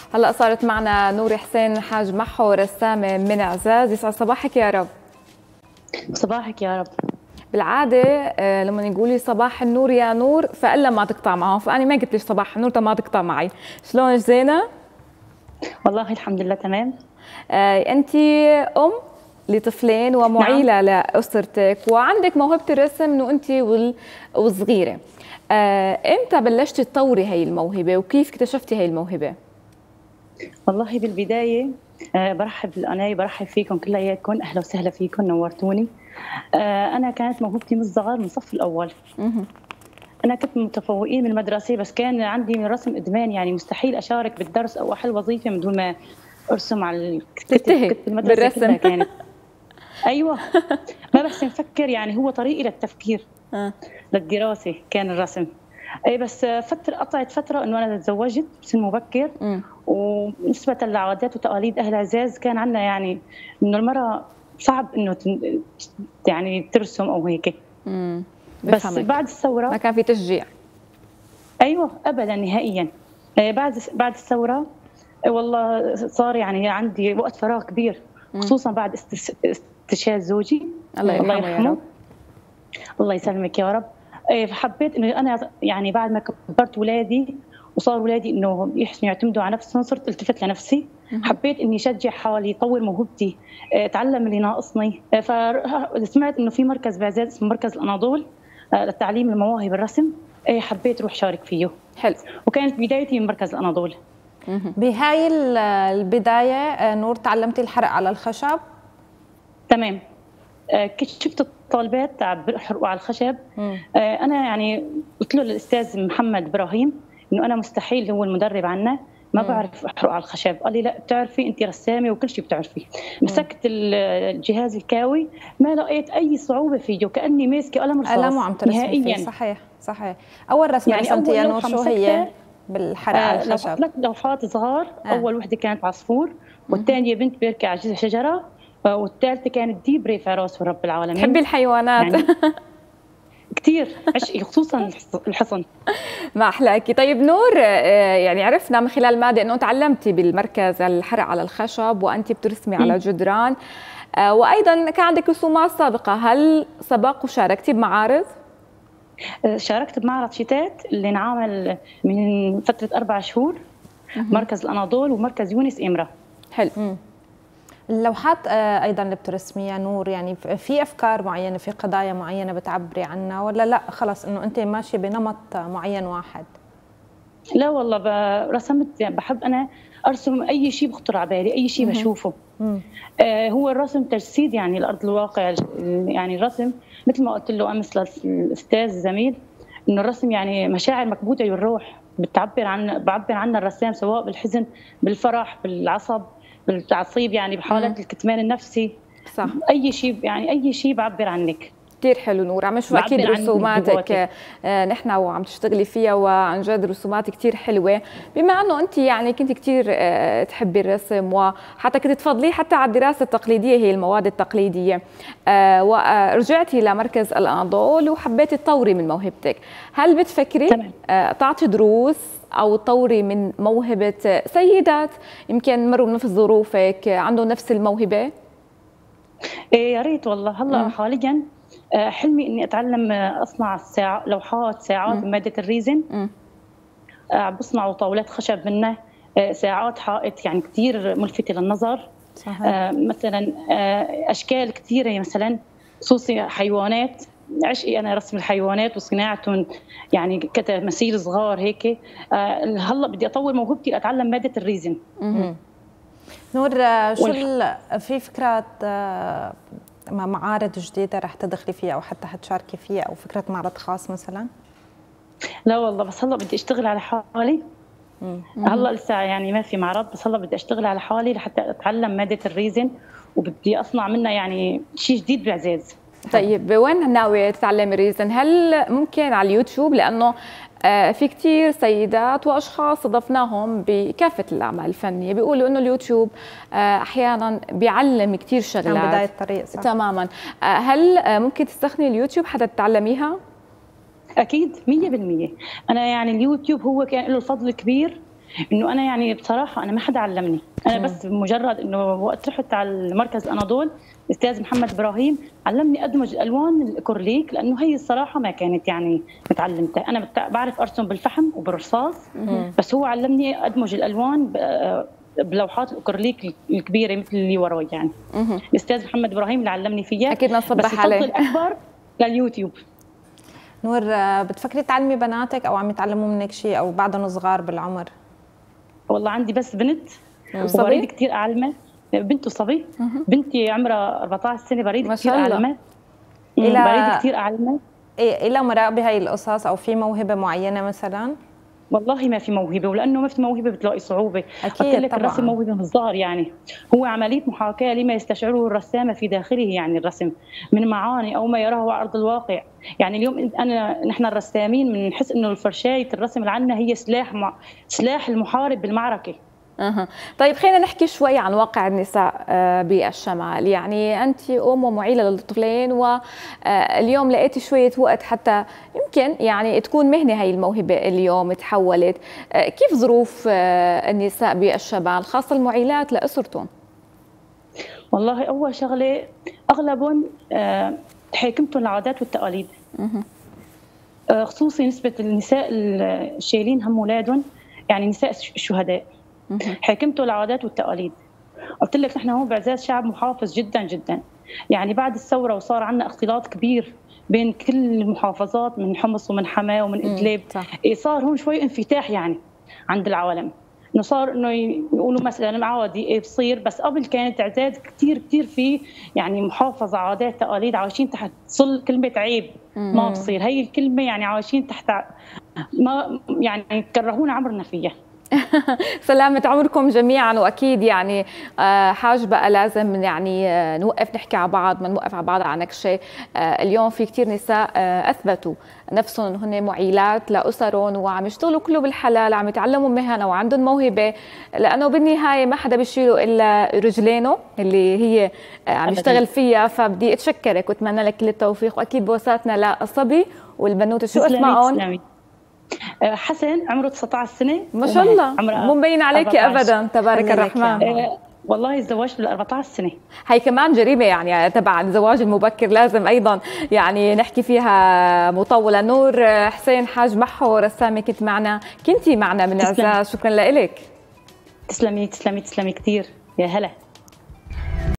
هلا صارت معنا نور حسين حاج محو، رسامة من عزاز. يسعد صباحك يا رب. صباحك يا رب. بالعادة لما يقولوا لي صباح النور يا نور فإلا ما تقطع معهم، فأنا ما قلت ليش صباح النور ما تقطع معي. شلونك زينة؟ والله الحمد لله تمام. أنت أم لطفلين ومعيلة نعم. لأسرتك، وعندك موهبة الرسم من وأنت وصغيرة. إمتى بلشتي تطوري هي الموهبة وكيف اكتشفتي هي الموهبة؟ والله بالبداية برحب فيكم كلياتكم، أهلا وسهلا فيكم، نورتوني. أنا كانت موهبتي من الصغر، من الصف الأول. أنا كنت متفوقين من المدرسة، بس كان عندي من الرسم إدمان، يعني مستحيل أشارك بالدرس أو أحل وظيفة من دون ما أرسم على الكتب. كنت المدرسة كلها كانت أيوة ما بس نفكر، يعني هو طريقي للتفكير للدراسة كان الرسم. اي بس قطعت فتره انه انا تزوجت بسن مبكر، ونسبه لعادات وتقاليد اهل عزاز كان عندنا يعني انه المراه صعب انه يعني ترسم او هيك. بس بعد الثوره ما كان في تشجيع. ايوه ابدا نهائيا. بعد الثوره والله صار يعني عندي وقت فراغ كبير، خصوصا بعد استشهاد زوجي، الله يرحمه يا رب. الله يسلمك يا رب. فحبيت انه انا يعني بعد ما كبرت اولادي وصار اولادي انه يحسنوا يعتمدوا على نفسهم، صرت التفت لنفسي. حبيت اني اشجع حالي، اطور موهبتي، اتعلم اللي ناقصني. فسمعت انه في مركز بعزاز اسمه مركز الاناضول لتعليم المواهب الرسم. حبيت اروح شارك فيه. حلو. وكانت بدايتي من مركز الاناضول. بهاي البدايه نور تعلمتي الحرق على الخشب؟ تمام. كنت شفت الطالبات بيحرقوا على الخشب. انا يعني قلت له للاستاذ محمد ابراهيم انه انا مستحيل، هو المدرب عنا، ما بعرف احرق على الخشب. قال لي لا بتعرفي، انت رسامه وكل شيء بتعرفي. مسكت الجهاز الكاوي، ما لقيت اي صعوبه فيه، وكاني ماسكه قلم رصاص. قلم وعم ترسمي فيه. صحيح. اول رسمه يعني رسمتي يا نور شو هي بالحرق على الخشب؟ لوحات صغار. اول وحده كانت عصفور، والثانيه بنت بيركع على جذع شجره، والثالثه كانت ديبري في راس رب العالمين. تحبي الحيوانات يعني كثير، عشقي خصوصا الحصن. ما احلاكي. طيب نور، يعني عرفنا من خلال الماده انه تعلمتي بالمركز الحرق على الخشب وانت بترسمي على جدران، وايضا كان عندك رسومات سابقه. هل سبق وشاركتي بمعارض؟ شاركت بمعرض شتات اللي انعمل من فتره 4 شهور، مركز الاناضول ومركز يونس إمرة. حلو. اللوحات ايضا اللي بترسميها نور، يعني في افكار معينه، في قضايا معينه بتعبري عنها، ولا لا خلص انه انت ماشيه بنمط معين واحد؟ لا والله رسمت، يعني بحب انا ارسم اي شيء بخطر على بالي، اي شيء بشوفه. هو الرسم تجسيد يعني الارض الواقع. يعني الرسم مثل ما قلت له امس للاستاذ الزميل، انه الرسم يعني مشاعر مكبوته بالروح، بعبر عنها الرسام، سواء بالحزن، بالفرح، بالعصب، بالتعصيب، يعني بحالات الكتمان النفسي. صح. اي شيء، يعني اي شيء بعبر عنك. كثير حلو نور. عم نشوف اكيد رسوماتك نحن وعم تشتغلي فيها، وعن جد رسومات كثير حلوه. بما انه انت يعني كنت كثير تحبي الرسم، وحتى كنت تفضليه حتى على الدراسه التقليديه، هي المواد التقليديه، ورجعتي لمركز الاناضول وحبيتي تطوري من موهبتك. هل بتفكري تعطي دروس او تطوري من موهبه سيدات يمكن مروا بنفس ظروفك، عندهم نفس الموهبه؟ يا ريت والله. هلا حاليا حلمي اني اتعلم اصنع لوحات ساعات بماده الريزن. بصنعوا طاولات خشب منه، ساعات حائط، يعني كثير ملفته للنظر. صحيح. مثلا اشكال كثيره، مثلا خصوصي حيوانات. عشقي انا رسم الحيوانات وصناعتهم، يعني كتماثيل صغار هيك. هلا بدي اطور موهبتي، اتعلم ماده الريزن. نور، شو في فكرات معارض جديدة رح تدخلي فيها أو حتى حتشاركي فيها، أو فكرة معرض خاص مثلا؟ لا والله، بس هلا بدي اشتغل على حالي. هلا لسه يعني ما في معرض، بس هلا بدي اشتغل على حالي لحتى اتعلم مادة الريزن، وبدي اصنع منها يعني شيء جديد بعزاز. طيب وين ناوية تتعلمي الريزن؟ هل ممكن على اليوتيوب؟ لأنه في كثير سيدات واشخاص استضفناهم بكافه الاعمال الفنيه بيقولوا انه اليوتيوب احيانا بيعلم كثير شغلات عن بدايه الطريق. صح. تماما. هل ممكن تستخدمي اليوتيوب حتى تتعلميها؟ اكيد 100%. انا يعني اليوتيوب هو كان له الفضل الكبير انه انا يعني بصراحه انا ما حدا علمني، انا بس مجرد انه وقت رحت على المركز الاناضول الاستاذ محمد ابراهيم علمني ادمج الالوان الاكريليك، لانه هي الصراحه ما كانت يعني متعلمتها. انا بعرف ارسم بالفحم وبالرصاص، بس هو علمني ادمج الالوان بلوحات الاكريليك الكبيره مثل اللي وراي يعني. الاستاذ محمد ابراهيم اللي علمني فيها. اكيد نصبح عليه. بس الفضل الاكبر لليوتيوب. نور، بتفكري تعلمي بناتك او عم يتعلموا منك شيء او بعدهم صغار بالعمر؟ والله عندي بس بنت وبريد كثير اعلمها. بنت وصبي. بنتي عمرها 14 سنه، بريد كثير اعلمها. بريد كثير اعلمها. إلى مراء بهي القصص او في موهبه معينه مثلا؟ والله ما في موهبه، ولانه ما في موهبه بتلاقي صعوبه. اكيد قلت لك الرسم موهبه من الصغر، يعني هو عمليه محاكاه لما يستشعره الرسام في داخله، يعني الرسم من معاني او ما يراه على ارض الواقع. يعني اليوم نحن الرسامين بنحس انه الفرشايه الرسم اللي عندنا هي سلاح المحارب بالمعركه. طيب خلينا نحكي شوي عن واقع النساء بالشمال. يعني أنت أم ومعيلة للطفلين، واليوم لقيتي شوية وقت حتى يمكن يعني تكون مهنة هي الموهبة اليوم تحولت. كيف ظروف النساء بالشمال خاصة المعيلات لأسرتهم؟ والله أول شغلة أغلبهم تحاكمتهم العادات والتقاليد، خصوصي نسبة النساء الشايلين هم أولادهم، يعني نساء الشهداء حاكمته العادات والتقاليد. قلت لك نحن هون بعزاز شعب محافظ جدا جدا، يعني بعد الثوره وصار عندنا اختلاط كبير بين كل المحافظات من حمص ومن حماه ومن ادلب. صار هون شوي انفتاح يعني عند العالم، انه صار انه يقولوا مثلا عادي بصير، بس قبل كانت عزاز كثير كثير في يعني محافظه عادات تقاليد عايشين تحت ظل كلمه عيب ما بصير. هي الكلمه يعني عايشين تحت ما يعني كرهونا عمرنا فيها. سلامة عمركم جميعا. واكيد يعني حاج بقى لازم يعني نوقف نحكي على بعض، ما نوقف على بعض على نكشه. اليوم في كثير نساء اثبتوا نفسهم هن معيلات لاسرهم وعم يشتغلوا كله بالحلال، عم يتعلموا مهنه وعندهم موهبه، لانه بالنهايه ما حدا بيشيله الا رجلينه اللي هي عم يشتغل فيها. فبدي اتشكرك واتمنى لك كل التوفيق، واكيد بوساتنا للصبي والبنوته. شو اسمائهم؟ حسن عمره 19 سنه ما شاء الله، مو مبين عليك ابدا، تبارك الرحمن. والله تزوجت بال 14 سنه. هي كمان جريمه يعني تبع الزواج المبكر، لازم ايضا يعني نحكي فيها مطوله. نور حسين حاج محو، رسامه كنتي معنا من عزاز، شكرا لك. تسلمي تسلمي تسلمي كثير، يا هلا.